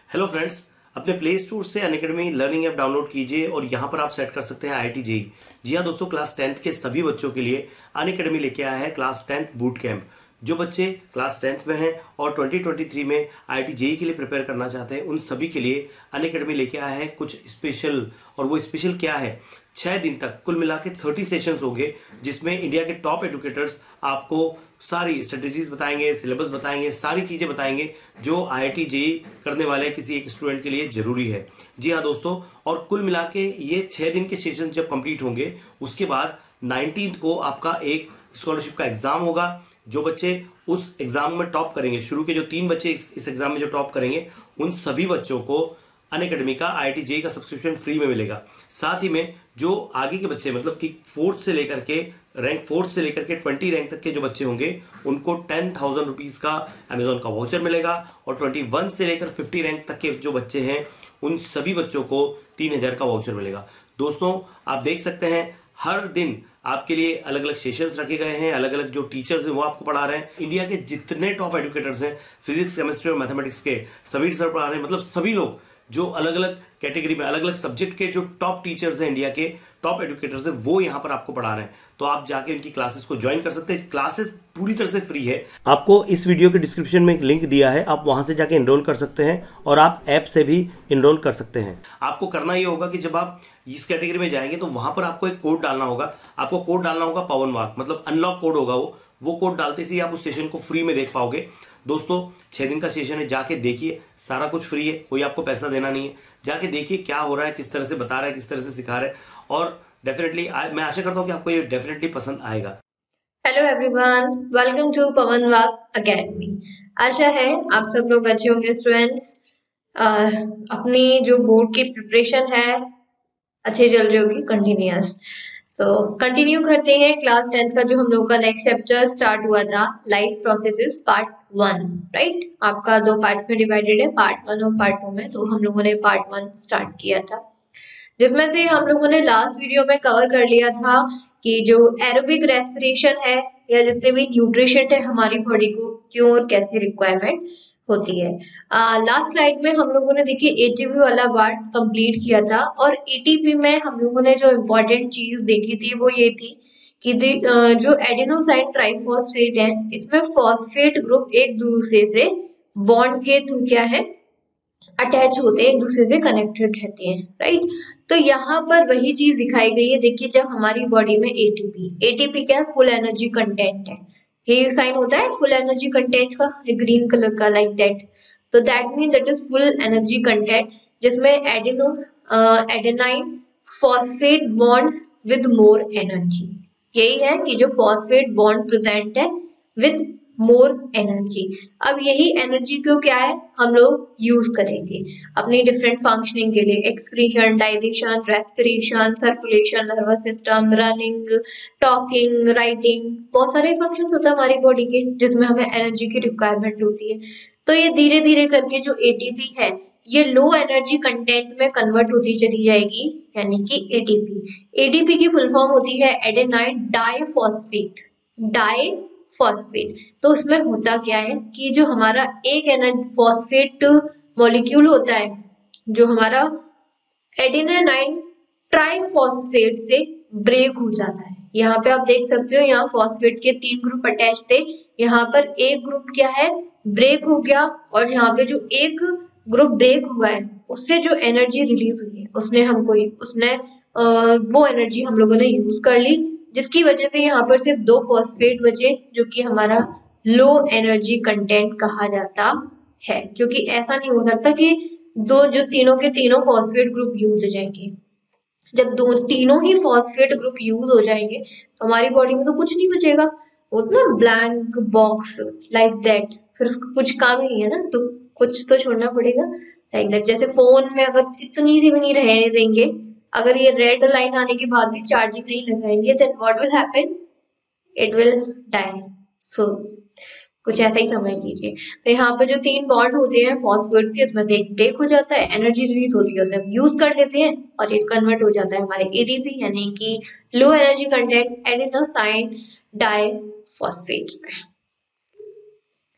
Hello friends, अपने play store से Unacademy learning app download कीजिए और यहाँ पर आप सेट कर सकते हैं IIT जेईई। जी हाँ दोस्तों, क्लास 10th के सभी बच्चों के लिए अनअकैडमी लेके आया है क्लास 10th बूट कैंप। जो बच्चे क्लास 10th में हैं और 2023 में IIT जेईई के लिए प्रिपेयर करना चाहते हैं, उन सभी के लिए अनअकैडमी लेके आया है कुछ स्पेशल। और वो स्पेशल क्या है? 6 दिन तक कुल मिला के 30 सेशंस होंगे, जिसमें इंडिया के टॉप एडुकेटर्स आपको सारी स्ट्रेटेजीज बताएंगे, सिलेबस बताएंगे, सारी चीजें बताएंगे जो IIT जेईई करने वाले किसी एक स्टूडेंट के लिए जरूरी है। जी हाँ दोस्तों, और कुल मिला के ये 6 दिन के सेशन जब कंप्लीट होंगे, उसके बाद 19th को आपका एक स्कॉलरशिप का एग्जाम होगा। जो बच्चे उस एग्जाम में टॉप करेंगे, शुरू के जो 3 बच्चे इस एग्जाम में जो टॉप करेंगे, उन सभी बच्चों को अनअकैडमी का IIT जेईई का सब्सक्रिप्शन फ्री में मिलेगा। साथ ही में जो आगे के बच्चे, मतलब कि रैंक 4 से लेकर के 20 रैंक तक के जो बच्चे होंगे, उनको 10,000 रुपीज का अमेजोन का वाउचर मिलेगा। और 21 से लेकर 50 रैंक तक के जो बच्चे हैं, उन सभी बच्चों को 3,000 का वाउचर मिलेगा। दोस्तों, आप देख सकते हैं हर दिन आपके लिए अलग अलग सेशंस रखे गए हैं, अलग अलग जो टीचर्स हैं वो आपको पढ़ा रहे हैं। इंडिया के जितने टॉप एडुकेटर्स हैं, फिजिक्स, केमिस्ट्री और मैथमेटिक्स के सभी सर पढ़ा रहे हैं। मतलब सभी लोग जो अलग अलग कैटेगरी में, अलग अलग सब्जेक्ट के जो टॉप टीचर्स हैं, इंडिया के टॉप एडुकेटर्स हैं, वो यहाँ पर आपको पढ़ा रहे हैं। तो आप जाके उनकी क्लासेस को ज्वाइन कर सकते हैं। क्लासेस पूरी तरह से फ्री है। आपको इस वीडियो के डिस्क्रिप्शन में एक लिंक दिया है, आप वहां से जाके एनरोल कर सकते हैं और आप ऐप से भी एनरोल कर सकते हैं। आपको करना ये होगा कि जब आप इस कैटेगरी में जाएंगे तो वहां पर आपको एक कोड डालना होगा। आपको कोड डालना होगा पवन वाक, मतलब अनलॉक कोड होगा वो कोड डालते ही आप उस सेशन को फ्री में देख पाओगे। दोस्तों, 6 दिन का सेशन है, जाके देखिए, सारा कुछ फ्री है, कोई आपको पैसा देना नहीं है। जाके देखिए क्या हो रहा है, किस तरह से बता रहा है, किस तरह से सिखा रहा है, और डेफिनेटली मैं आशा करता हूँ कि आपको ये डेफिनेटली पसंद आएगा। Hello everyone, welcome to Pawan वाक अकेडमी। आशा है आप सब लोग अच्छे होंगे स्टूडेंट्स। अपनी जो बोर्ड की प्रिपरेशन है अच्छी चल रही होगी, कंटिन्यूअस। कंटिन्यू करते हैं क्लास 10th का जो हम लोग का नेक्स्ट चैप्टर स्टार्ट हुआ था, लाइफ प्रोसेसेस पार्ट 1। राइट, आपका 2 पार्ट्स में डिवाइडेड है, पार्ट 1 और पार्ट 2 में। तो हम लोगों ने पार्ट 1 स्टार्ट किया था, जिसमें से हम लोगों ने लास्ट वीडियो में कवर कर लिया था कि जो एरोबिक रेस्पिरेशन है या जितने भी न्यूट्रिशन है हमारी बॉडी को क्यों और कैसे रिक्वायरमेंट होती है। लास्ट स्लाइड में हम लोगों ने देखिए एटीपी वाला पार्ट कंप्लीट किया था, और एटीपी में हम लोगों ने जो इम्पोर्टेंट चीज देखी थी वो ये थी कि जो एडिनोसाइन ट्राइफॉस्फेट है, इसमें फॉस्फेट ग्रुप एक दूसरे से बॉन्ड के थ्रू क्या है, अटैच होते हैं, एक दूसरे से कनेक्टेड रहते हैं। राइट, तो यहाँ पर वही चीज दिखाई गई है। देखिए, जब हमारी बॉडी में एटीपी क्या है, फुल एनर्जी कंटेंट है। ये साइन होता है फुल एनर्जी कंटेंट का, ग्रीन कलर का, लाइक दैट। तो that mean that is full energy content, जिसमें adenine phosphate bonds with more energy. यही है कि जो फॉस्फेट बॉन्ड प्रेजेंट है विद मोर एनर्जी। अब यही एनर्जी को क्या है, हम लोग यूज करेंगे अपनी डिफरेंट फंक्शनिंग के लिए, excretion, digestion, respiration, circulation, nervous system, running, talking, writing. बहुत सारे फंक्शंस होते हैं हमारी बॉडी के जिसमें हमें एनर्जी की रिक्वायरमेंट होती है। तो ये धीरे धीरे करके जो एटीपी है ये लो एनर्जी कंटेंट में कन्वर्ट होती चली जाएगी, यानी कि एटीपी। एटीपी की फुल फॉर्म होती है एडेनाइन डाइफॉस्फेट। डाइफॉस्फेट, तो उसमें होता क्या है कि जो हमारा एक फॉस्फेट मॉलिक्यूल होता है, जो हमारा एडेनाइन ट्राइफॉस्फेट से ब्रेक हो जाता है। यहाँ पे आप देख सकते हो, यहाँ फॉस्फेट के 3 ग्रुप अटैच थे, यहाँ पर एक ग्रुप क्या है, ब्रेक हो गया। और यहाँ पे जो एक ग्रुप ब्रेक हुआ है उससे जो एनर्जी रिलीज हुई है उसने वो एनर्जी हम लोगों ने यूज कर ली, जिसकी वजह से यहाँ पर सिर्फ 2 फॉस्फेट बचे, जो कि हमारा लो एनर्जी कंटेंट कहा जाता है। क्योंकि ऐसा नहीं हो सकता कि जो तीनों के तीनों फॉस्फेट ग्रुप यूज हो जाएंगे। जब तीनों ही फॉस्फेट ग्रुप यूज हो जाएंगे तो हमारी बॉडी में तो कुछ नहीं बचेगा, वो ना ब्लैंक बॉक्स, लाइक दैट। फिर उसका कुछ काम ही नहीं है ना, तो कुछ तो छोड़ना पड़ेगा, लाइक दैट। जैसे फोन में अगर इतनी सी भी नहीं रहने देंगे, अगर ये रेड लाइन आने के बाद भी चार्जिंग नहीं लगाएंगे, then what will happen, it will die. So कुछ ऐसा ही समझ लीजिए। तो यहाँ पे जो 3 बॉन्ड होते हैं फॉस्फेट के, इसमें से एक ब्रेक हो जाता है, एनर्जी रिलीज होती है, उसे हम यूज कर लेते हैं और ये कन्वर्ट हो जाता है हमारे एडीपी, यानी कि low energy content adenosine diphosphate में।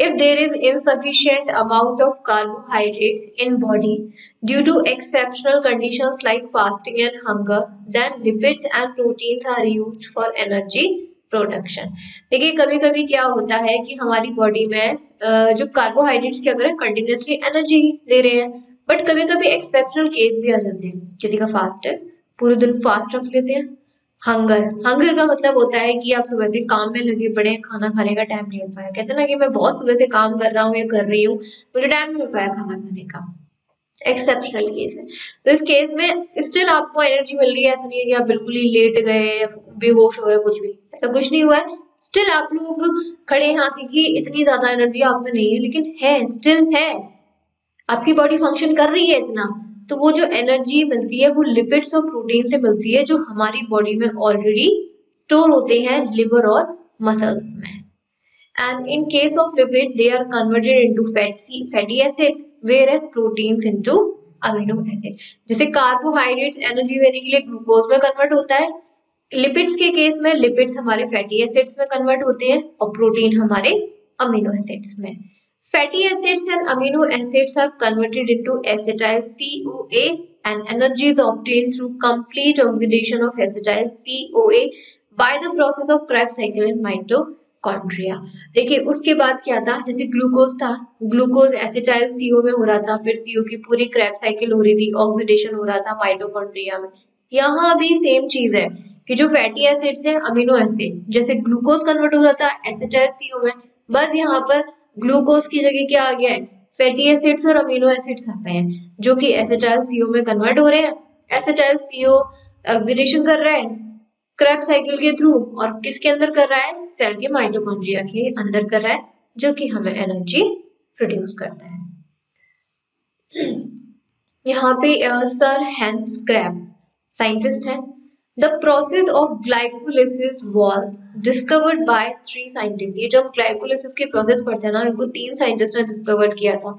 If there is insufficient amount of carbohydrates in body due to exceptional conditions like fasting and hunger, then lipids and proteins are used for energy production. देखिए कभी कभी क्या होता है कि हमारी body में जो कार्बोहाइड्रेट्स क्या कर रहे हैं, कंटिन्यूसली एनर्जी दे रहे हैं, बट कभी कभी एक्सेप्शनल केस भी आ जाते हैं, किसी का फास्ट है, पूरे दिन फास्ट रख लेते हैं। हंगर, हंगर का मतलब होता है कि आप सुबह से काम में लगे पड़े हैं, खाना खाने का टाइम नहीं मिल पाया। कहते हैं ना कि मैं बहुत सुबह से काम कर रहा हूँ या कर रही हूँ, मुझे टाइम नहीं मिल पाया खाना खाने का। एक्सेप्शनल केस है। तो इस केस में स्टिल आपको एनर्जी मिल रही है, ऐसा नहीं है कि आप बिल्कुल ही लेट गए, बेहोश हो गए, कुछ भी ऐसा कुछ नहीं हुआ है। स्टिल आप लोग खड़े हाथ की इतनी ज्यादा एनर्जी आप में नहीं है, लेकिन है, स्टिल है, आपकी बॉडी फंक्शन कर रही है इतना। तो वो जो एनर्जी मिलती है वो लिपिड्स और प्रोटीन से मिलती है, जो हमारी बॉडी में ऑलरेडी स्टोर होते हैं लिवर और मसल्स में। And in case of lipid, they are converted into fatty acids, whereas proteins into amino acid. जैसे कार्बोहाइड्रेट्स एनर्जी देने के लिए ग्लूकोज में कन्वर्ट होता है, लिपिड्स के केस में लिपिड्स हमारे फैटी एसिड्स में कन्वर्ट होते हैं और प्रोटीन हमारे अमीनो एसिड्स में। Fatty acids and amino acids are converted into acetyl CoA and energy is obtained through complete oxidation of acetyl CoA by the process of Krebs cycle in mitochondria। देखिए उसके बाद क्या था, जैसे glucose था, glucose acetyl CO में हो रहा था, फिर CO की पूरी Krebs साइकिल हो रही थी, ऑक्सीडेशन हो रहा था माइटोकॉन्ड्रिया में। यहाँ भी सेम चीज है कि जो फैटी एसिड्स है, अमीनो एसिड, जैसे ग्लूकोज कन्वर्ट हो रहा था एसिटाइल CO में, बस यहाँ पर ग्लूकोज की जगह क्या आ गया है, फैटी एसिड्स और अमीनो एसिड्स आ गए हैं, जो कि एसिटाइल CO में कन्वर्ट हो रहे हैं। एसिटाइल CO ऑक्सीडेशन कर रहा है क्रेब्स साइकिल के थ्रू, और किसके अंदर कर रहा है, सेल के माइटोकॉन्ड्रिया के अंदर कर रहा है, जो कि हमें एनर्जी प्रोड्यूस करता है। यहाँ पे सर हैंस क्रैब साइंटिस्ट है। The process of glycolysis was discovered by 3 scientists। ये जो हम ग्लाइकोलिसिस के प्रोसेस पढ़ते हैं ना, इनको 3 साइंटिस्ट ने डिस्कवर किया था,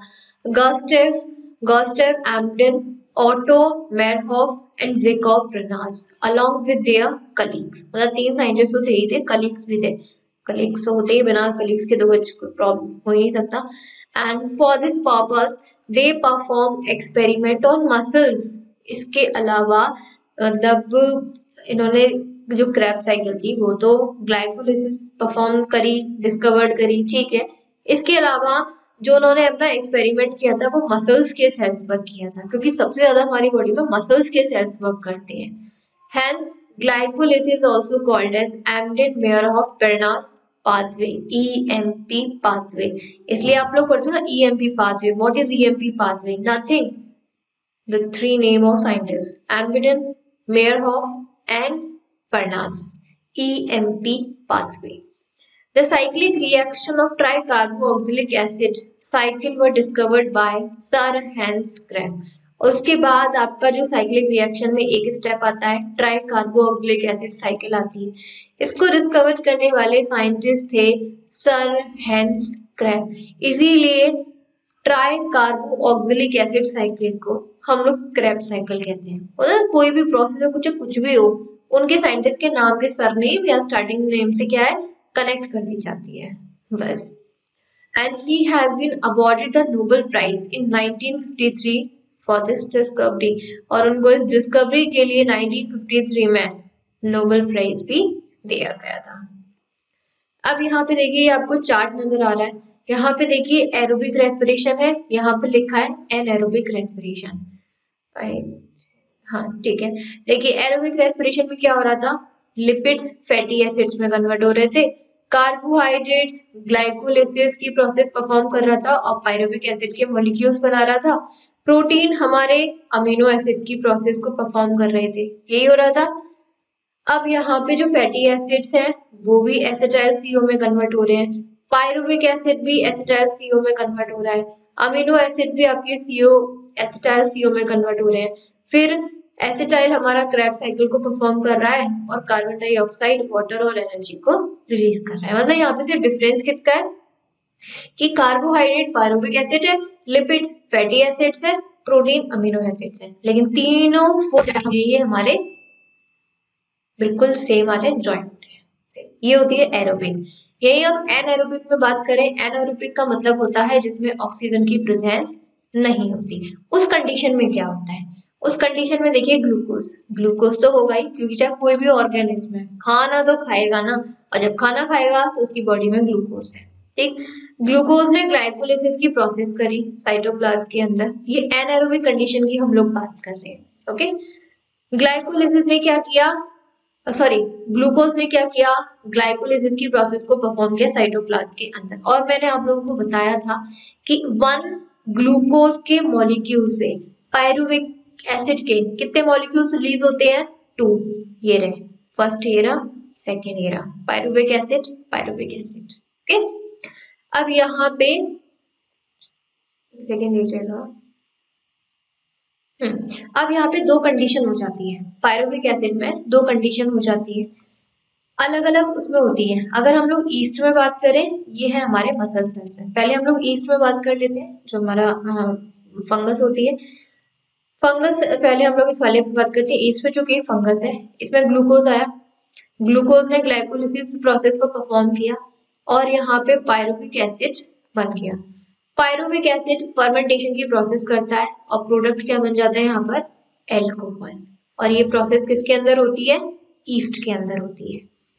Gustav Amden, Otto Meyerhof and Jacob Bernas along with their colleagues। मतलब 3 साइंटिस्ट तो थे ही थे, कलीग्स भी थे, कलीग्स तो होते ही, बिना कलीग्स के तो कुछ प्रॉब्लम हो ही नहीं सकता। And for this purpose they perform experiment on muscles। इसके अलावा मतलब इन्होंने जो क्रेब साइकिल थी वो तो ग्लाइकोलिसिस परफॉर्म करी, डिस्कवर्ड करी, ठीक है। इसके अलावा जो उन्होंने अपना एक्सपेरिमेंट किया था वो मसल्स के सेल्स पर किया था, क्योंकि सबसे ज्यादा हमारी बॉडी में मसल्स के सेल्स वर्क करते हैं। Hence glycolysis also called as Amden-Meyerhof-Bernas pathway, EMP pathway। इसलिए आप लोग पढ़ते हो ना EMP pathway। What is EMP pathway? Nothing, the 3 name of scientists, Amden, Meyerhof and Bernas। EMP pathway। The cyclic reaction of tricarboxylic acid cycle were discovered by Sir Hans Krebs. और उसके बाद आपका जो साइक्लिक रिएक्शन में एक step आता है, tricarboxylic acid cycle आती है। इसको डिस्कवर करने वाले साइंटिस्ट थे सर हैंस क्रैब। इसीलिए ट्राइकार्बोक्सिलिक एसिड साइकिल को हम लोग क्रैब साइकिल कहते हैं। मतलब कोई भी प्रोसेस हो, कुछ भी हो, उनके साइंटिस्ट के नाम के सरनेम या स्टार्टिंग नेम से क्या है, कनेक्ट कर दी जाती है बस। And he has been awarded the Nobel Prize in 1953 for this discovery। और उनको इस डिस्कवरी के लिए 1953 में नोबेल प्राइज भी दिया गया था। अब यहाँ पे देखिए आपको चार्ट नजर आ रहा है, यहाँ पे देखिए एरोबिक रेस्पिरेशन है, यहाँ पे लिखा है एनएरोबिक रेस्पिरेशन। हाँ ठीक है, देखिए एरोबिक रेस्पिरेशन में क्या हो रहा था, लिपिड्स फैटी एसिड्स में कन्वर्ट हो रहे थे, कार्बोहाइड्रेट्स ग्लाइकोलिसिस की प्रोसेस परफॉर्म कर रहा था और पायरुविक एसिड के मॉलिक्यूल्स बना रहा था, प्रोटीन हमारे अमीनो एसिड्स की प्रोसेस को परफॉर्म कर रहे थे, यही हो रहा था। अब यहाँ पे जो फैटी एसिड्स हैं वो भी एसिटाइल CO में कन्वर्ट हो रहे हैं, पायरुविक एसिड भी एसिटाइल CO में कन्वर्ट हो रहा है, अमीनो एसिड भी आपके एसिटाइल CO में कन्वर्ट हो रहे हैं। फिर एसिटाइल हमारा क्रैब साइकिल को परफॉर्म कर रहा है और कार्बन डाइऑक्साइड, वाटर और एनर्जी को रिलीज कर रहा है। मतलब यहाँ पे से डिफरेंस किसका है कि कार्बोहाइड्रेट पायरुविक एसिड है, लिपिड्स फैटी एसिड्स है, प्रोटीन अमीनो एसिड्स है, लेकिन तीनों ये हमारे बिल्कुल सेम वाले जॉइंट है। ये होती है एरोबिक। यही हम एनारोबिक में बात करें, एनारोबिक का मतलब होता है जिसमें ऑक्सीजन की प्रेजेंस नहीं होती। उस कंडीशन में क्या होता है, उस कंडीशन में देखिए ग्लूकोज, ग्लूकोज तो होगा ही, क्योंकि चाहे कोई भी ऑर्गेनिज्म है खाना तो खाएगा ना, और जब खाना खाएगा तो उसकी बॉडी में ग्लूकोज है, ठीक। ग्लूकोज ने ग्लाइकोलिसिस की प्रोसेस करी साइटोप्लाज्म के अंदर, ये एनारोबिक कंडीशन की हम लोग बात कर रहे हैं, ओके। ग्लाइकोलिसिस ने क्या किया, सॉरी, ग्लूकोज ने क्या किया, ग्लाइकोलिसिस की प्रोसेस को परफॉर्म किया साइटोप्लाज्म के अंदर। और मैंने आप लोगों को बताया था कि 1 ग्लूकोज के मॉलिक्यूल से पायरुविक एसिड के कितने मॉलिक्यूल्स रिलीज होते हैं, 2, ये रहे, फर्स्ट ये रहा, सेकेंड ये रहा, pyruvic acid, pyruvic acid, okay. अब यहाँ पे सेकेंड ये चलेगा, अब यहाँ पे दो कंडीशन हो जाती है, पायरुविक एसिड में दो कंडीशन हो जाती है, अलग अलग उसमें होती है। अगर हम लोग ईस्ट में बात करें, ये है हमारे मसल सेल्स में, पहले हम लोग ईस्ट में बात कर लेते हैं, जो हमारा फंगस होती है, फंगस पहले हम लोग इस वाले पे बात करते हैं, ईस्ट में चूंकि फंगस है, इसमें ग्लूकोज आया, ग्लूकोज ने ग्लाइकोलिसिस प्रोसेस को परफॉर्म किया और यहाँ पे पायरुविक एसिड बन गया। पायरुविक एसिड फर्मेंटेशन की प्रोसेस करता है और प्रोडक्ट क्या बन जाता है यहाँ पर, एल्कोहल। और ये प्रोसेस किसके अंदर होती है, ईस्ट के अंदर होती है।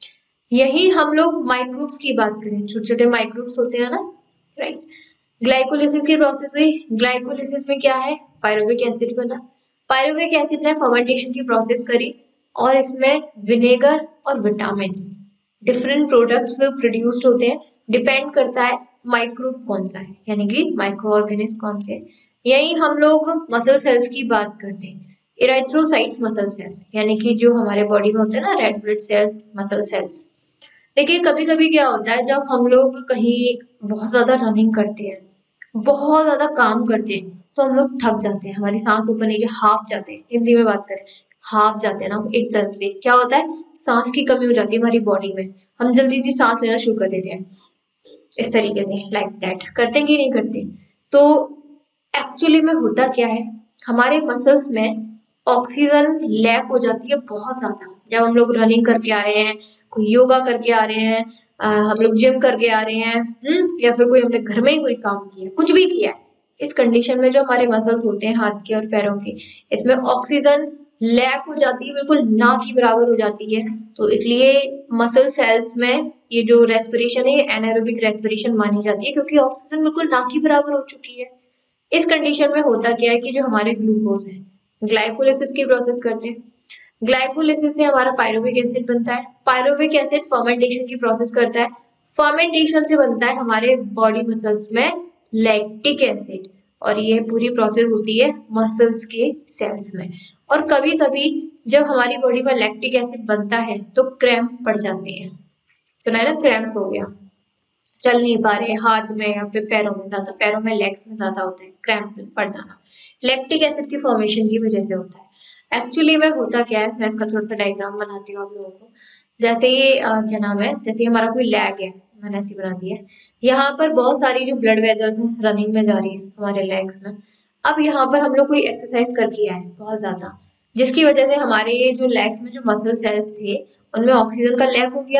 यही हम लोग माइक्रोब्स की बात करें, छोटे छोटे माइक्रोब्स होते हैं ना, राइट। ग्लाइकोलिसिस की प्रोसेस हुई, ग्लाइकोलिसिस में क्या है, पायरुविक एसिड बना, पायरुविक एसिड ने फर्मेंटेशन की प्रोसेस करी और इसमें विनेगर और विटामिन, डिफरेंट प्रोडक्ट्स प्रोड्यूस्ड होते हैं, डिपेंड करता है माइक्रोब कौन सा है, यानी कि माइक्रो ऑर्गेनिज्म कौन से। यही हम लोग मसल सेल्स की बात करते हैं, इरेथ्रोसाइट्स मसल सेल्स, यानी कि जो हमारे बॉडी में होते हैं ना, red blood cells, muscle cells. देखिए कभी कभी क्या होता है, जब हम लोग कहीं बहुत ज्यादा रनिंग करते हैं, बहुत ज्यादा काम करते हैं, तो हम लोग थक जाते हैं, हमारी सांस ऊपर नीचे हाफ जाते हैं, हिंदी में बात करें हाफ जाते हैं ना, एक तरफ से क्या होता है, सांस की कमी हो जाती है हमारी बॉडी में, हम जल्दी से सांस लेना शुरू कर देते हैं, इस तरीके से, लाइक दैट करते हैं कि नहीं करते। तो एक्चुअली में होता क्या है, हमारे मसल्स में ऑक्सीजन लैक हो जाती है बहुत ज्यादा, जब हम लोग रनिंग करके आ रहे हैं, कोई योगा करके आ रहे हैं, हम लोग जिम करके आ रहे हैं, या फिर कोई हमने घर में ही कोई काम किया, कुछ भी किया है, इस कंडीशन में जो हमारे मसल्स होते हैं हाथ के और पैरों के, इसमें ऑक्सीजन लैक हो जाती है, बिल्कुल ना की बराबर हो जाती है। तो इसलिए मसल सेल्स में ये जो रेस्पिरेशन है, ये एनारोबिक रेस्पिरेशन मानी जाती है, क्योंकि ऑक्सीजन बिल्कुल ना की बराबर हो चुकी है। इस कंडीशन में होता क्या है कि जो हमारे ग्लूकोज है, ग्लाइकोलिसिस की प्रोसेस करते हैं, ग्लाइकोलिसिस से हमारा पायरुविक एसिड बनता है, पायरुविक एसिड फर्मेंटेशन की प्रोसेस करता है, फर्मेंटेशन से बनता है हमारे बॉडी मसल्स में लैक्टिक एसिड, और ये पूरी प्रोसेस होती है मसल्स के सेल्स में। और कभी कभी जब हमारी बॉडी में लैक्टिक एसिड बनता है तो क्रैम्प पड़ जाते हैं, सुना है ना, क्रैम्प हो गया, चल नहीं पा रहे हाथ में या फिर पैरों में, ज्यादा पैरों में, लेग्स में ज्यादा होता है क्रैम्प पड़ जाना, लैक्टिक एसिड की फॉर्मेशन की वजह से होता है। एक्चुअली में होता क्या है, मैं इसका थोड़ा सा डायग्राम बनाती हूँ आप लोगों को। जैसे ये क्या नाम है, जैसे हमारा कोई लेग है, मैंने ऐसी बना दी है, यहाँ पर बहुत सारी जो ब्लड वेजल्स हैं रनिंग में जा रही है हमारे लेग्स में। अब यहाँ पर हम लोग कोई एक्सरसाइज करके आए बहुत ज्यादा, जिसकी वजह से हमारे ये जो लेग्स में जो मसल सेल्स थे उनमें ऑक्सीजन का लैक हो गया।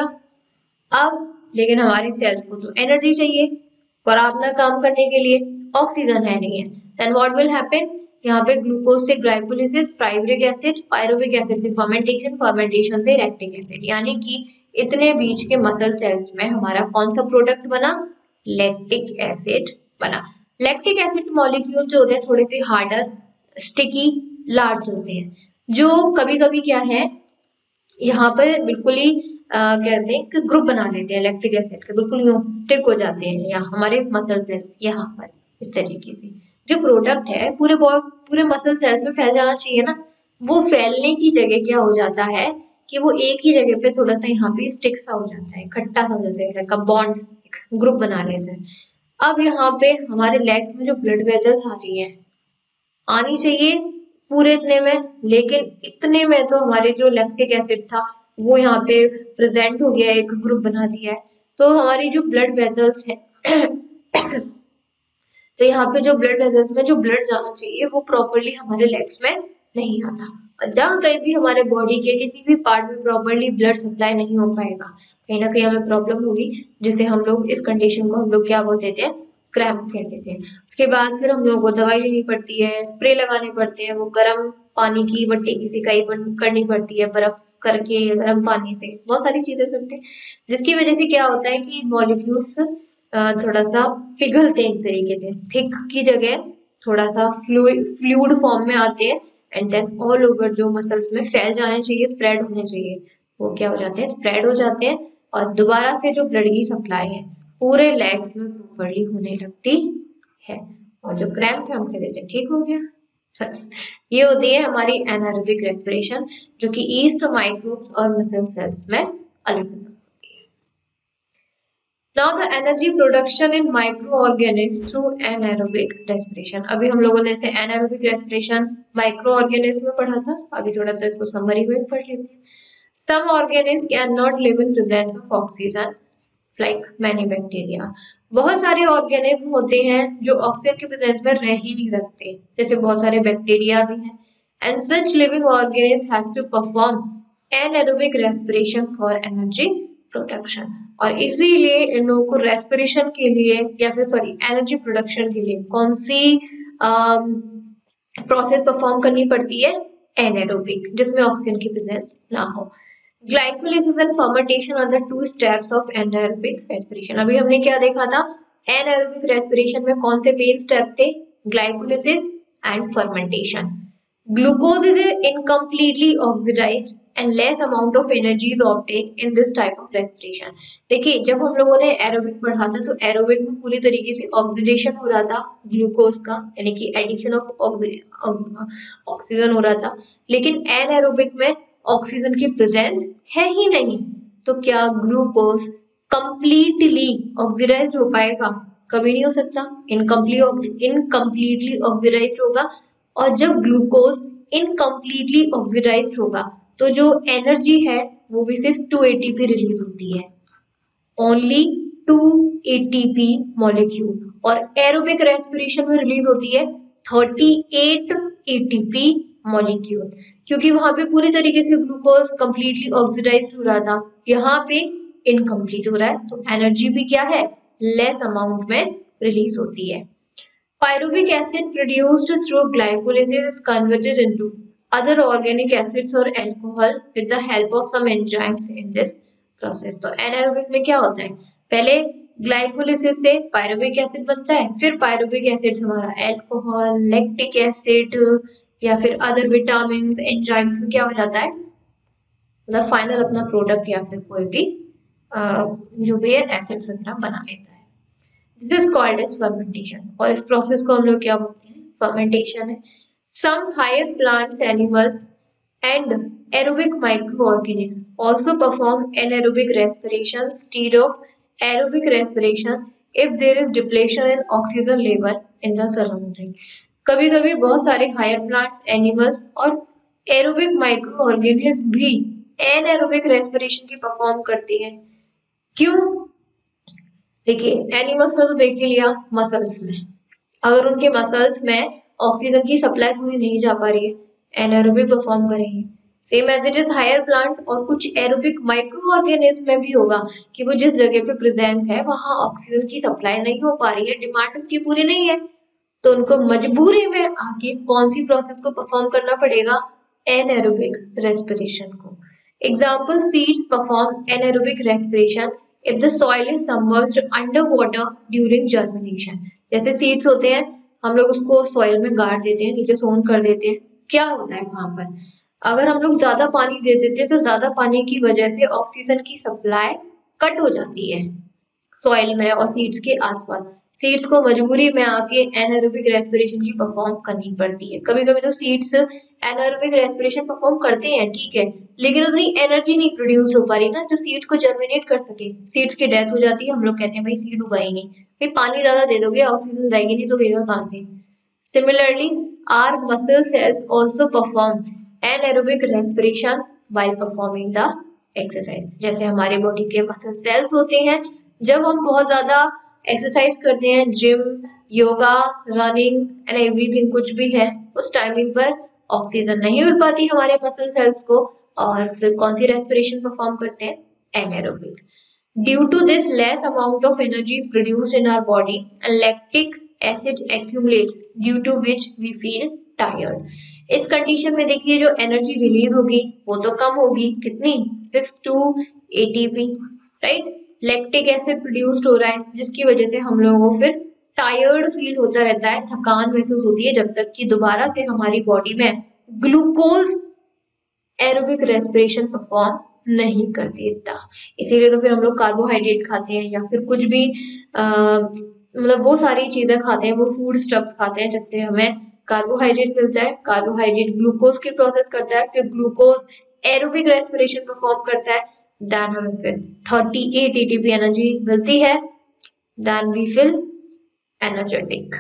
अब लेकिन हमारी सेल्स को तो एनर्जी चाहिए और अपना काम करने के लिए, ऑक्सीजन है नहीं है, देन व्हाट विल हैपन, यहाँ पे ग्लूकोज से ग्लाइकोलिसिस, पायरुविक एसिड से फर्मेंटेशन, फर्मेंटेशन से लैक्टिक एसिड, यानी कि इतने बीच के मसल सेल्स में हमारा कौन सा प्रोडक्ट बना, लैक्टिक एसिड बना। लैक्टिक एसिड मॉलिक्यूल जो होते हैं थोड़े से हार्डर, स्टिकी, लार्ज होते हैं, जो कभी कभी क्या है यहाँ पर बिल्कुल ही कहते हैं कि ग्रुप बना लेते हैं लैक्टिक एसिड के, बिल्कुल यूं स्टिक हो जाते हैं या हमारे मसल सेल्स यहाँ पर, इस तरीके से जो प्रोडक्ट है पूरे मसल सेल्स में फैल जाना चाहिए ना, वो फैलने की जगह क्या हो जाता है कि वो एक ही जगह पे थोड़ा सा यहाँ पे स्टिक सा हो जाता है, इकट्ठा सा हो जाता है, बॉन्ड, ग्रुप बना लेते हैं। अब यहाँ पे हमारे लेग्स में जो ब्लड वेजल्स आ रही है, आनी चाहिए पूरे इतने में, लेकिन इतने में तो हमारे जो लैक्टिक एसिड था वो यहाँ पे प्रेजेंट हो गया, एक ग्रुप बना दिया है, तो हमारी जो ब्लड वेजल्स है तो यहाँ पे जो ब्लड वेजल्स में जो ब्लड जाना चाहिए वो प्रॉपरली हमारे लेग्स में नहीं आता, जहाँ कहीं भी हमारे बॉडी के किसी भी पार्ट में प्रॉपरली ब्लड सप्लाई नहीं हो पाएगा, कहीं ना कहीं हमें प्रॉब्लम होगी, जिसे हम लोग इस कंडीशन को हम लोग क्या बोल देते हैं, क्रैम्प कह देते हैं। उसके बाद फिर हम लोगों को दवाई लेनी पड़ती है, स्प्रे लगाने पड़ते हैं, वो गर्म पानी की बट्टी की सिकाई करनी पड़ती है, बर्फ करके गर्म पानी से, बहुत सारी चीजें करते हैं, जिसकी वजह से क्या होता है कि मॉलिक्यूल्स थोड़ा सा पिघलते हैं, एक तरीके से थिक की जगह थोड़ा सा फ्लूइड फॉर्म में आते हैं, एंड देन ऑल ओवर जो मसल्स में फैल जाने चाहिए, स्प्रेड होने चाहिए, वो क्या हो जाते हैं, स्प्रेड हो जाते हैं, और दोबारा से जो ब्लड की सप्लाई है पूरे लेग्स में प्रॉपरली होने लगती है, और जो क्रैम्प है हम कह देते हैं ठीक हो गया। ये होती है हमारी एनारोबिक रेस्पिरेशन, जो कि ईस्ट माइक्रोब्स और मसल सेल्स में अलग होती है। Now the energy production in microorganisms through anaerobic respiration. अभी हम लोगों ने इसे anaerobic respiration microorganism में पढ़ा था, अभी थोड़ा सा इसको समरी में पढ़ लेते हैं। Some organisms cannot live in presence of oxygen like many bacteria. बहुत सारे ऑर्गेनिज्म होते हैं जो ऑक्सीजन के प्रेजेंस में रह ही नहीं सकते, जैसे बहुत सारे बैक्टीरिया भी हैं, and such living organism has to perform anaerobic respiration for energy production, और इसीलिए इन लोगों को रेस्पिरेशन के लिए या फिर सॉरी एनर्जी प्रोडक्शन के लिए कौन सी प्रोसेस परफॉर्म करनी पड़ती है, एनारोबिक, जिसमें ऑक्सीजन की प्रेजेंस ना हो। Glycolysis and fermentation are the two steps of anaerobic respiration. अभी हमने क्या देखा था, एनारोबिक रेस्पिरेशन में कौन से मेन स्टेप थे, glycolysis and fermentation. Glucose is incompletely oxidized and less amount of energy is obtain in this type of respiration. देखिए जब हम लोगों ने एरोबिक पढ़ा था तो एरोबिक में पूरी तरीके से ऑक्सीडेशन हो रहा था ग्लूकोज का, यानी कि एडिशन ऑफ ऑक्सीजन हो रहा था, लेकिन एनारोबिक में ऑक्सीजन की प्रेजेंस है ही नहीं, तो क्या ग्लूकोज कंप्लीटली ऑक्सीडाइज्ड हो पाएगा, कभी नहीं हो सकता, इनकम्प्लीटली ऑक्सीडाइज्ड होगा, और जब ग्लूकोज इनकम्प्लीटली ऑक्सीडाइज्ड होगा तो जो एनर्जी है वो भी सिर्फ 2 ATP रिलीज होती है, ओनली 2 ATP मॉलिक्यूल, और एरोबिक रेस्पिरेशन में रिलीज होती है 38 ATP मॉलिक्यूल, क्योंकि वहां पे पूरी तरीके से ग्लूकोज कंप्लीटली ऑक्सीडाइज्ड हो रहा था, यहाँ पे इनकम्प्लीट हो रहा है, तो एनर्जी भी क्या है, लेस अमाउंट में रिलीज होती है। Pyruvic acid produced through glycolysis is converted into other organic acids or alcohol with the help of some enzymes in this process. तो anaerobic में क्या होता है, पहले ग्लाइकोलिसिस से पायरुविक एसिड बनता है, फिर पायरुविक एसिड हमारा अल्कोहल, लैक्टिक एसिड या फिर अदर विटामिन एंजाइम्स में क्या हो जाता है, मतलब फाइनल अपना प्रोडक्ट या फिर कोई भी जो भी है एसिड वगैरह बना लेता है। This is called as fermentation, और इस प्रोसेस को हम लोग क्या बोलते हैं, fermentation है। Some higher plants, animals and aerobic microorganisms also perform anaerobic respiration instead of aerobic respiration if there is depletion in oxygen level in the surrounding. कभी कभी बहुत सारे हायर प्लांट्स, एनिमल्स और एरोबिक माइक्रो ऑर्गेनिज्म भी anaerobic respiration की perform करती हैं। क्यों, देखिए एनिमल्स में तो देख ही लिया, मसल्स में अगर उनके मसल्स में ऑक्सीजन की सप्लाई पूरी नहीं जा पा रही है, एनाएरोबिक परफॉर्म करेंगे। Same as it is higher plant और कुछ एरोबिक माइक्रो ऑर्गेनिज्म में भी होगा कि वो जिस जगह पे प्रेजेंस है वहां ऑक्सीजन की सप्लाई नहीं हो पा रही है, डिमांड उसकी पूरी नहीं है, तो उनको मजबूरी में आके कौन सी प्रोसेस को परफॉर्म करना पड़ेगा, एनाएरोबिक रेस्पिरेशन को। Example, seeds perform anaerobic respiration if the soil is submerged underwater during germination। जैसे सीड्स होते हैं, हम लोग उसको सॉइल में गाड़ देते हैं, नीचे सोन कर देते हैं, क्या होता है वहां पर, अगर हम लोग ज्यादा पानी दे देते हैं तो ज्यादा पानी की वजह से ऑक्सीजन की सप्लाई कट हो जाती है सॉइल में और सीड्स के आसपास, सीड्स को मजबूरी में आके एनाएरोबिक रेस्पिरेशन की परफॉर्म करनी पड़ती है। कभी कभी तो सीड्स एनाएरोबिक रेस्पिरेशन परफॉर्म करते हैं, ठीक है, लेकिन उतनी एनर्जी नहीं प्रोड्यूस हो पा रही ना जो सीड्स को जर्मिनेट कर सके, सीड्स की डेथ हो जाती है, हम लोग कहते हैं भाई सीड उगाई नहीं, भाई पानी ज्यादा दे दोगे ऑक्सीजन जाएगी नहीं तो गएगा कहाँ से। Similarly are muscle cells also perform anaerobic respiration while performing the exercise. जैसे हमारे बॉडी के मसल सेल्स होते हैं, जब हम बहुत ज्यादा एक्सरसाइज करते हैं, gym, yoga, running and everything कुछ भी है, उस टाइमिंग पर ऑक्सीजन नहीं मिल पाती हमारे मसल सेल्स को, और फिर कौन सी रेस्पिरेशन परफॉर्म करते हैं, anaerobic. Due to this, less amount of energy is produced in our body and lactic acid accumulates, due to which we feel tired. इस कंडीशन में देखिए जो एनर्जी रिलीज होगी वो तो कम होगी, कितनी, सिर्फ 2 ATP, right. Lactic acid produced हो रहा है जिसकी वजह से हम लोगों को फिर टायर्ड फील होता रहता है, थकान महसूस होती है, जब तक कि दोबारा से हमारी बॉडी में ग्लूकोज एरोबिक रेस्पिरेशन परफॉर्म नहीं करती इतना। इसीलिए तो फिर हम लोग कार्बोहाइड्रेट खाते हैं या फिर कुछ भी मतलब वो सारी चीजें खाते हैं, वो फूड स्टफ्स खाते हैं जिससे हमें कार्बोहाइड्रेट मिलता है। कार्बोहाइड्रेट ग्लूकोज की प्रोसेस करता है, फिर ग्लूकोज एरोबिक रेस्पिरेशन परफॉर्म करता है, देन हमें फिर 38 ATP एनर्जी मिलती है, then we feel energetic.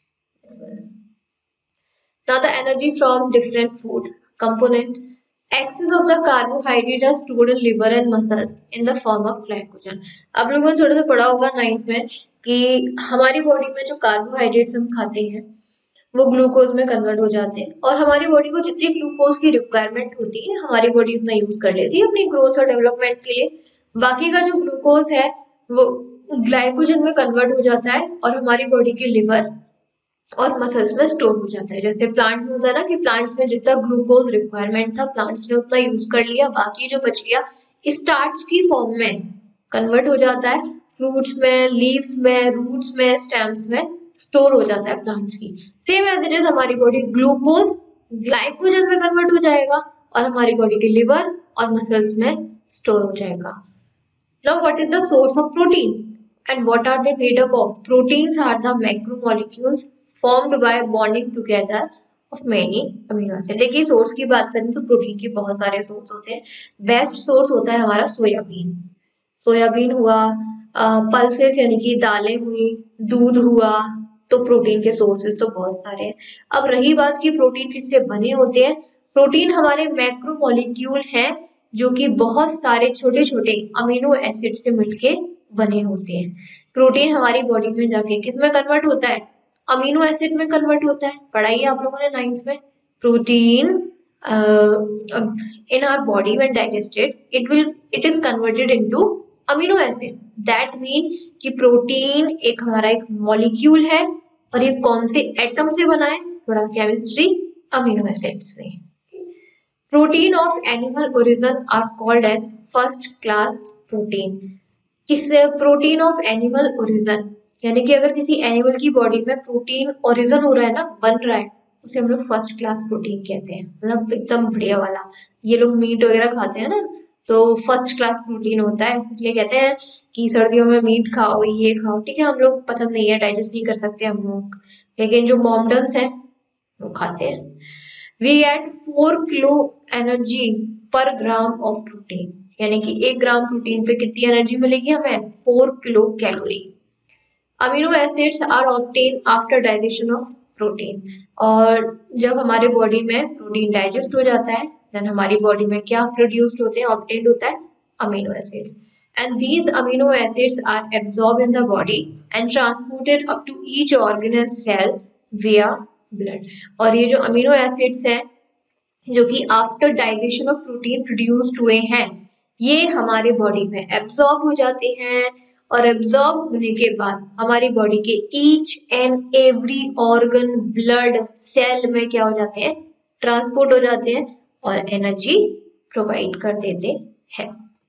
Now the energy from different food components. Excess of the carbohydrate are stored in liver and muscles in the form of glycogen. आप लोगों ने थोड़ा सा पढ़ा होगा 9th में कि हमारी बॉडी में जो कार्बोहाइड्रेट्स हम खाते हैं वो ग्लूकोज में कन्वर्ट हो जाते हैं, और हमारी बॉडी को जितनी ग्लूकोज की रिक्वायरमेंट होती है हमारी बॉडी उतना यूज कर लेती है अपनी ग्रोथ और डेवलपमेंट के लिए। बाकी का जो ग्लूकोज है वो ग्लाइकोजन में कन्वर्ट हो जाता है और हमारी बॉडी के लिवर और मसल्स में स्टोर हो जाता है। जैसे प्लांट में होता है ना कि प्लांट्स में जितना ग्लूकोज रिक्वायरमेंट था प्लांट्स ने उतना यूज कर लिया, बाकी जो बच गया स्टार्च की फॉर्म में कन्वर्ट हो जाता है, फ्रूट्स में, लीव्स में, रूट्स में, स्टेम्स में स्टोर हो जाता है प्लांट्स की। सेम एज इट इज हमारी बॉडी ग्लूकोज ग्लाइकोजन में कन्वर्ट हो जाएगा और हमारी बॉडी के लिवर और मसल्स में स्टोर हो जाएगा। Now what is the source of protein and what are they made up of? Proteins are the macromolecules formed by bonding together of many amino acid। देखिए सोर्स की बात करें तो प्रोटीन के बहुत सारे सोर्स होते हैं। बेस्ट सोर्स होता है हमारा सोयाबीन। सोयाबीन हुआ, पल्सेस यानी कि दालें हुई, दूध हुआ, तो प्रोटीन के सोर्सेज तो बहुत सारे हैं। अब रही बात की प्रोटीन किससे बने होते हैं, प्रोटीन हमारे मैक्रोमोलिक्यूल हैं जो कि बहुत सारे छोटे छोटे अमीनो एसिड से मिलके बने होते हैं। प्रोटीन हमारी बॉडी में जाके किस में कन्वर्ट होता है, अमीनो एसिड में कन्वर्ट होता है। पढ़ाई आप लोगों ने 9th में। Protein in our body when digested it is converted into amino acid। that mean कि प्रोटीन एक हमारा एक मॉलिक्यूल है और ये कौन से एटम से बना है, थोड़ा केमिस्ट्री, अमीनो एसिड से। Protein of animal origin are called as first class protein. किससे प्रोटीन ऑफ एनिमल ओरिजिन, यानी कि अगर किसी एनिमल की बॉडी में प्रोटीन ओरिजिन हो रहा है ना, बन रहा है, उसे हम लोग फर्स्ट क्लास प्रोटीन कहते हैं, मतलब एकदम बढ़िया वाला। ये लोग मीट वगैरह खाते हैं ना तो फर्स्ट क्लास प्रोटीन होता है, इसलिए कहते हैं कि सर्दियों में मीट खाओ, ये खाओ, ठीक है। हम लोग पसंद नहीं है, डाइजेस्ट नहीं कर सकते हम लोग, लेकिन जो मॉमडम्स हैं वो खाते हैं। We get 4 kilo energy per gram of protein, यानी कि 1 ग्राम प्रोटीन पे कितनी एनर्जी मिलेगी हमें, 4 kilo calorie. Amino acids are obtain after digestion of protein, और जब हमारे बॉडी में प्रोटीन डाइजेस्ट हो जाता है देन हमारी बॉडी में क्या प्रोड्यूस्ड होते हैं, ऑब्टेन्ड होता है amino acids. And these amino acids are absorb in the body and transported up to each organ and cell via blood. और ये जो अमीनो एसिड्स हैं जो कि after digestion of protein produced हुए हैं, ये हमारे बॉडी में एब्सॉर्ब हो जाते हैं, और एब्सॉर्ब होने के बाद हमारी बॉडी के each and every organ, blood, cell में क्या हो जाते हैं, ट्रांसपोर्ट हो जाते हैं और एनर्जी प्रोवाइड कर देते हैं।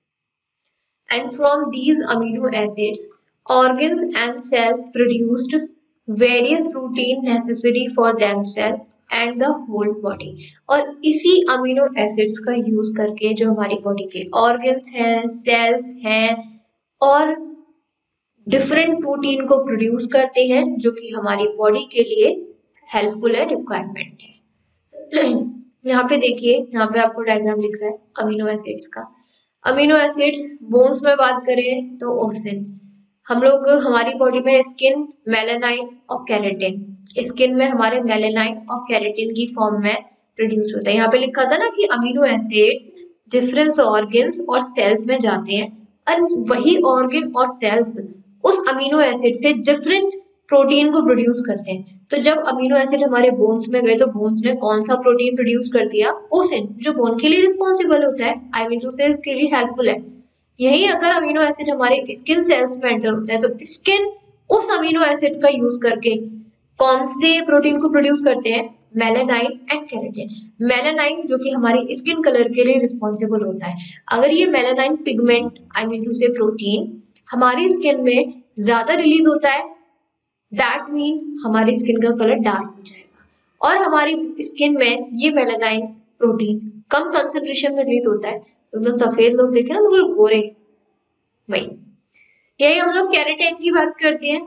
And from these amino acids organs and cells produced various protein necessary for themselves and the whole body. और इसी अमीनो एसिड्स का यूज करके जो हमारी बॉडी के ऑर्गन्स हैं, सेल्स हैं, और डिफरेंट प्रोटीन को प्रोड्यूस करते हैं जो कि हमारी बॉडी के लिए हेल्पफुल है, रिक्वायरमेंट है। यहाँ पे देखिए, यहाँ पे आपको डायग्राम दिख रहा है अमीनो एसिड्स का। अमीनो एसिड्स बोन्स में बात करें तो ओसिन, हम लोग हमारी बॉडी में स्किन, मेलानाइन और केराटिन, स्किन में हमारे मेलानाइन और केराटिन की फॉर्म में प्रोड्यूस होता है। यहाँ पे लिखा था ना कि अमीनो एसिड्स डिफरेंट ऑर्गन्स और सेल्स में जाते हैं और वही ऑर्गन और सेल्स उस अमीनो एसिड से डिफरेंट प्रोटीन को प्रोड्यूस करते हैं। तो जब अमीनो एसिड हमारे बोन्स में गए तो बोन्स ने कौन सा प्रोटीन प्रोड्यूस कर दिया? ओसिन, जो बोन के लिए रिस्पॉन्सिबल होता है, आई मीन टू से के लिए हेल्पफुल है। यही अगर अमीनो एसिड हमारे स्किन सेल्स में एंटर होता है तो स्किन उस अमीनो एसिड का यूज करके कौन से प्रोटीन को प्रोड्यूस करते हैं? मेलानाइन एंड केराटिन। मेलानाइन जो कि हमारी स्किन कलर के लिए रिस्पॉन्सिबल होता है। अगर ये melanin pigment I mean to say protein हमारी स्किन में ज्यादा रिलीज होता है, दैट मीन हमारी स्किन का कलर डार्क हो जाएगा। और हमारी स्किन में ये मेलानाइन प्रोटीन कम कंसेंट्रेशन में रिलीज होता है, एकदम सफेद लोग देखे ना, बिल्कुल गोरे, वही। यही हम लोग केराटिन की बात करते हैं।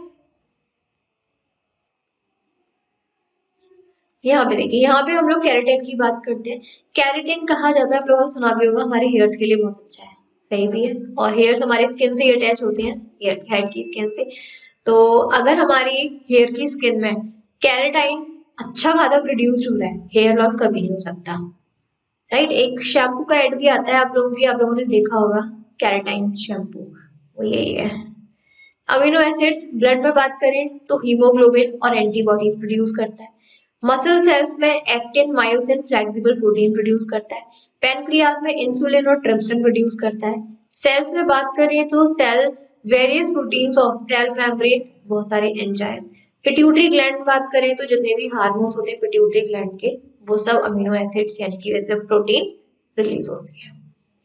यहाँ पे देखिए, यहाँ पे हम लोग केराटिन की बात करते हैं। केराटिन कहा जाता है, आप लोगों ने सुना भी होगा, हमारे हेयर्स के लिए बहुत अच्छा है, सही भी है। और हेयर्स हमारी स्किन से अटैच होते हैं, हेड की स्किन से। तो अगर हमारी हेयर की स्किन में केराटिन अच्छा खासा प्रोड्यूस हो रहा है, हेयर लॉस कभी नहीं हो सकता, राइट। एक शैम्पू का एड भी आता है आप लोगों ने देखा होगा, केराटिन शैम्पू, वो यही है। अमीनो एसिड्स ब्लड में बात करें तो हीमोग्लोबिन और एंटीबॉडीज प्रोड्यूस करता है। मसल सेल्स में actin, myosin, flexible protein produce करता है। पैनक्रियाज में इंसुलिन और ट्रिप्सिन प्रोड्यूस करता है। सेल्स में बात करें तो cell various proteins of cell membrane, बहुत सारे एंजाइम्स। पिट्यूटरी ग्लैंड में बात करें तो जितने भी हार्मोन्स होते हैं पिट्यूटरी ग्लैंड के, वो सब अमीनो एसिड्स यानी कि वैसे प्रोटीन रिलीज होते हैं।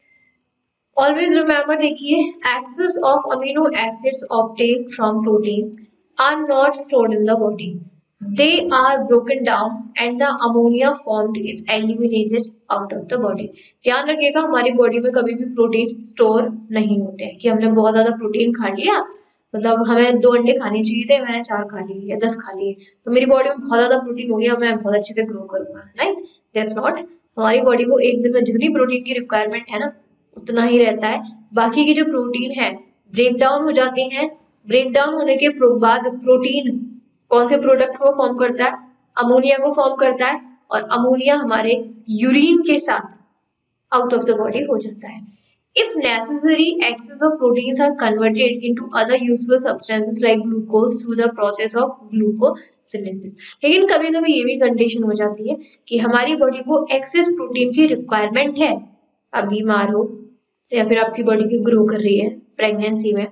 Always remember, देखिए, excess of amino acids obtained from proteins are not stored in the body. They are broken down and the ammonia formed is eliminated out of the body. ध्यान रखिएगा, हमारी body में कभी भी protein store नहीं होते हैं कि हमने बहुत ज्यादा प्रोटीन खा लिया, मतलब हमें 2 अंडे खाने चाहिए थे, मैंने 4 खा लिए या 10 खा लिए, तो मेरी बॉडी में बहुत ज्यादा प्रोटीन हो गया, मैं बहुत अच्छे से ग्रो करूंगा, राइट। That's not. हमारी बॉडी को एक दिन में जितनी प्रोटीन की रिक्वायरमेंट है ना, उतना ही रहता है। बाकी की जो प्रोटीन है ब्रेक डाउन हो जाते हैं। ब्रेक डाउन होने के बाद प्रोटीन कौन से प्रोडक्ट को फॉर्म करता है? अमोनिया को फॉर्म करता है, और अमोनिया हमारे यूरिन के साथ आउट ऑफ द बॉडी हो जाता है। If necessary, excess of proteins are converted into other useful substances like glucose through the process of glucosynesis. लेकिन कभी कभी ये भी कंडीशन हो जाती है कि हमारी बॉडी को एक्सेस प्रोटीन की रिक्वायरमेंट है, आप बीमार हो या फिर आपकी बॉडी की ग्रो कर रही है प्रेगनेंसी में,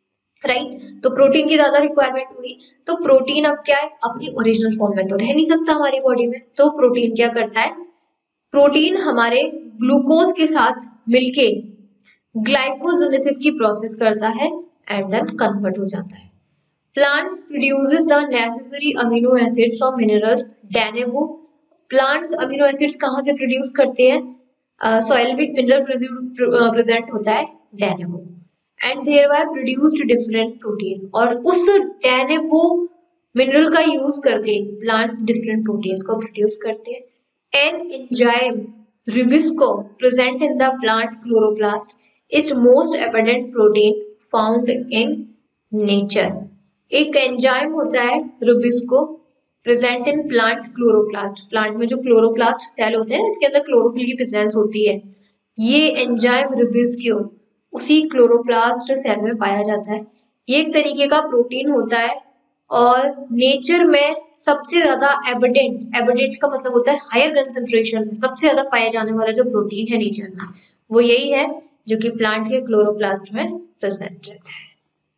राइट, तो प्रोटीन की ज्यादा रिक्वायरमेंट हुई, तो प्रोटीन अब क्या है, अपनी ओरिजिनल फॉर्म में तो रह नहीं सकता हमारी बॉडी में, तो प्रोटीन क्या करता है, प्रोटीन हमारे ग्लूकोज के साथ मिलके ग्लाइकोजेनेसिस की प्रोसेस करता है एंड देन कन्वर्ट हो जाता है। Plants produces the necessary amino acids from minerals de novo. Plants amino acids कहाँ से प्रोड्यूस करते हैं? सॉइल में मिनरल प्रेजेंट होता है de novo, and thereby produced different proteins, और उस डेनेवो मिनरल का यूज करके प्लांट्स डिफरेंट प्रोटीन्स को प्रोड्यूस करते हैं। An enzyme rubisco present in the plant chloroplast is most abundant protein found in nature. एक एंजाइम होता है rubisco present in plant chloroplast. Plant में जो क्लोरोप्लास्ट सेल होते हैं इसके अंदर क्लोरोफिल की प्रेजेंस होती है। ये एंजाइम रुबिस्को उसी क्लोरोप्लास्ट सेल में पाया जाता है। ये एक तरीके का प्रोटीन होता है और नेचर में सबसे ज्यादा एबंडेंट का मतलब होता है हायर कंसेंट्रेशन, सबसे ज्यादा पाया जाने वाला जो प्रोटीन है नेचर में वो यही है जो कि प्लांट के क्लोरोप्लास्ट में प्रेजेंट रहता है।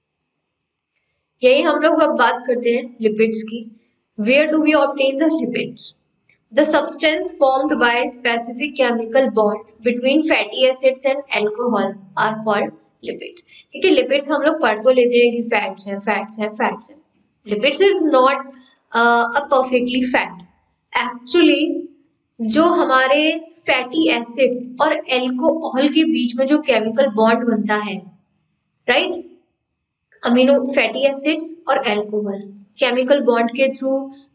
यही हम लोग अब बात करते हैं लिपिड्स की। Where do we obtain the lipids? The substance formed by specific chemical bond between fatty acids and alcohol are called lipids. ठीक है, लिपिड्स हम लोग पढ़ तो लेते हैं कि फैट्स हैं। Lipids is not a perfectly fat. Actually जो हमारे फैटी एसिड्स और एल्कोहल के बीच में जो केमिकल बॉन्ड बनता है, राइट, अमीनो फैटी एसिड्स और एल्कोहल केमिकल बॉन्ड के थ्रू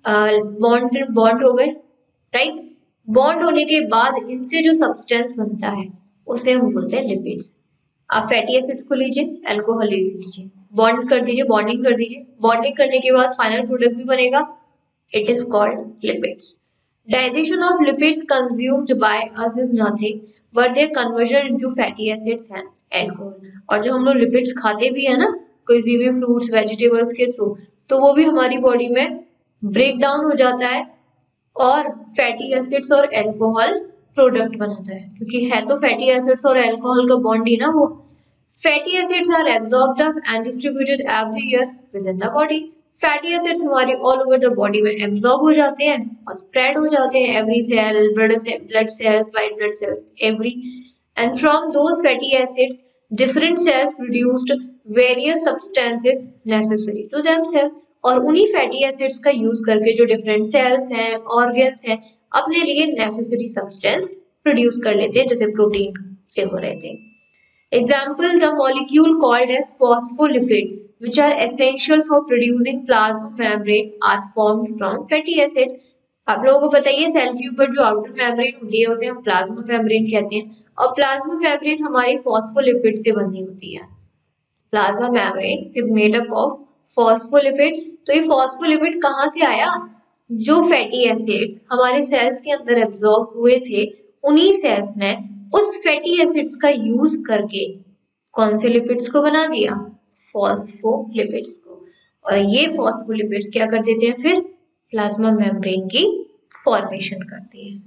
बॉन्ड हो गए, राइट। बॉन्ड होने के बाद इनसे जो सब्सटेंस बनता है उसे हम बोलते हैं लिपिड्स। आप फैटी एसिड्स को लीजिए, अल्कोहल ले लीजिए, बॉन्ड कर दीजिए, बॉन्डिंग कर दीजिए, बॉन्डिंग करने के बाद फाइनल प्रोडक्ट भी बनेगा, it is called lipids. Digestion of lipids consumed by us is nothing but their conversion into fatty acids and alcohol. और जो हम लोग लिपिड्स खाते भी है ना किसी भी फ्रूट्स वेजिटेबल्स के थ्रू, तो वो भी हमारी बॉडी में ब्रेक डाउन हो जाता है और फैटी एसिड्स और अल्कोहल प्रोडक्ट बनाता है, क्योंकि है तो फैटी एसिड्स और अल्कोहल का बॉन्ड ही ना वो। Fatty acids are absorbed and distributed everywhere within the body. Fatty acids हमारे ऑल ओवर द बॉडी में एब्जॉर्ब हो जाते हैं और स्प्रेड हो जाते हैं, every cell, blood cells, white blood cells, every, and from those fatty acids different cells produced various substances necessary to themselves. और उन्हीं फैटी एसिड्स का यूज करके जो डिफरेंट सेल्स हैं, ऑर्गन्स हैं, अपने लिए नेसेसरी सब्सटेंस प्रोड्यूस कर लेते हैं, जैसे प्रोटीन से हो रहे थे। Example, the molecule called as phospholipid, which are essential for producing plasma membrane, are formed from fatty acid. आप लोगों को पता ही है सेल के ऊपर जो आउटर मेम्ब्रेन होती है उसे हम प्लाज्मा मेम्ब्रेन कहते हैं, और प्लाज्मा मेम्ब्रेन हमारी फॉस्फोलिपिड से बनी होती है। Plasma membrane is made up of phospholipid. तो ये फॉस्फोलिपिड कहाँ से आया? जो फैटी एसिड्स हमारे सेल्स के अंदर एब्जॉर्ब हुए थे, उन्हीं सेल्स ने उस फैटी एसिड्स का यूज करके कौन से लिपिड्स को बना दिया? फॉस्फोलिपिड्स को। और ये फॉस्फोलिपिड्स क्या कर देते हैं? फिर प्लाज्मा मेम्ब्रेन की फॉर्मेशन करते हैं।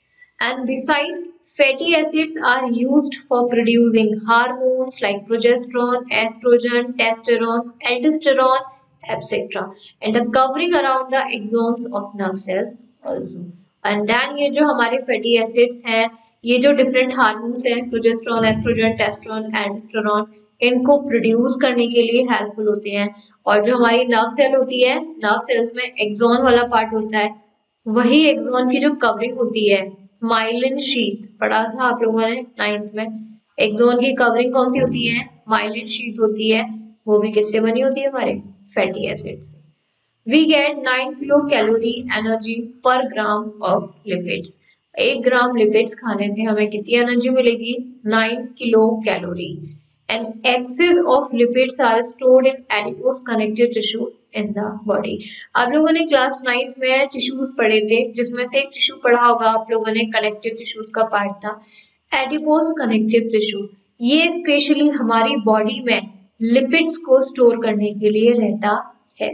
And besides, fatty acids are used for producing hormones like progesterone, estrogen, testosterone, aldosterone, etc. and the covering around the axons of nerve cells also. And then ये जो हमारे fatty acids हैं, ये जो different hormones हैं, progesterone, estrogen, testosterone, aldosterone, इनको produce करने के लिए हेल्पफुल होते हैं। और जो हमारी नर्व सेल होती है, नर्व सेल्स में एक्सॉन वाला पार्ट होता है, वही एक्सॉन की जो कवरिंग होती है, माइलिन शीथ, पढ़ा था आप लोगों ने 9th में। एक्सॉन की कवरिंग कौन सी होती है? माइलिन शीथ होती है। वो भी किससे बनी होती है? हमारे फैटी एसिड से। We get 9 kilo calorie energy per gram of lipids. 1 gram lipids खाने से हमें कितनी एनर्जी मिलेगी? 9 kilo calorie. And excess of lipids are stored in adipose connective tissue in the body. आप लोगों ने क्लास 9th में टिश्यूज पढ़े थे, जिसमें से एक टिश्यू पढ़ा होगा आप लोगों ने, कनेक्टिव टिश्यूज का पार्ट था एडिपोज कनेक्टिव टिश्यू। ये स्पेशली हमारी बॉडी में लिपिड्स को स्टोर करने के लिए रहता है।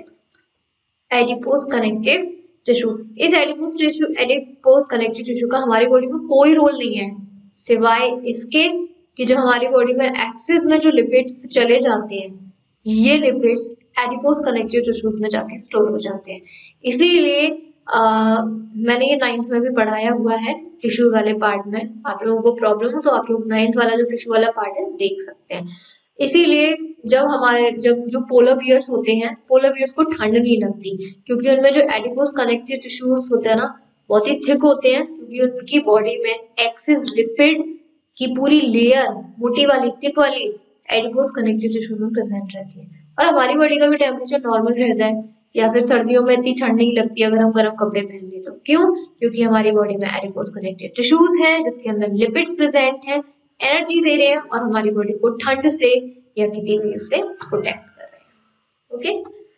एडिपोज कनेक्टिव टिश्यू, इस एडिपोज कनेक्टिव टिश्यू का हमारी बॉडी में कोई रोल नहीं है, सिवाय इसके कि जो हमारी बॉडी में एक्सिस में जो लिपिड्स चले जाते हैं, ये लिपिड्स एडिपोज कनेक्टिव टिश्यूज में जाके स्टोर हो जाते हैं। इसीलिए मैंने ये 9th में भी पढ़ाया हुआ है टिश्यू वाले पार्ट में। आप लोगों को प्रॉब्लम हो तो आप लोग 9th वाला जो टिश्यू वाला पार्ट है देख सकते हैं। इसीलिए जब जो पोलर बियर्स होते हैं, पोलर बियर्स को ठंड नहीं लगती, क्योंकि उनमें जो एडिपोज कनेक्टिव टिश्यूज होते हैं ना, बहुत ही थिक होते हैं, क्योंकि उनकी बॉडी में एक्सिस लिपिड की पूरी लेयर, मोटी वाली, थिक वाली, एडिपोज कनेक्टिव टिश्यू में प्रेजेंट रहती है। और हमारी बॉडी का भी टेम्परेचर नॉर्मल रहता है, या फिर सर्दियों में इतनी ठंड नहीं लगती अगर हम गर्म कपड़े पहन ले तो। क्यों? क्योंकि हमारी बॉडी में एडिपोज कनेक्टिव टिश्यूज है, जिसके अंदर लिपिड्स प्रेजेंट है, एनर्जी दे रहे हैं और हमारी बॉडी को ठंड से या किसी भी उससे प्रोटेक्ट कर रहे हैं। ओके,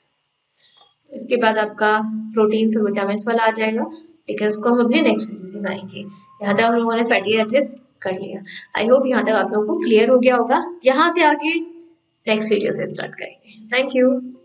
इसके बाद आपका प्रोटीन और विटामिन वाला आ जाएगा, लेकिन उसको हम अपने नेक्स्ट वीडियो से करेंगे। यहाँ तक हम लोगों ने फैटी एसिड्स कर लिया। आई होप यहाँ तक आप लोगों को क्लियर हो गया होगा। यहाँ से आगे नेक्स्ट वीडियो से स्टार्ट करेंगे। Thank you.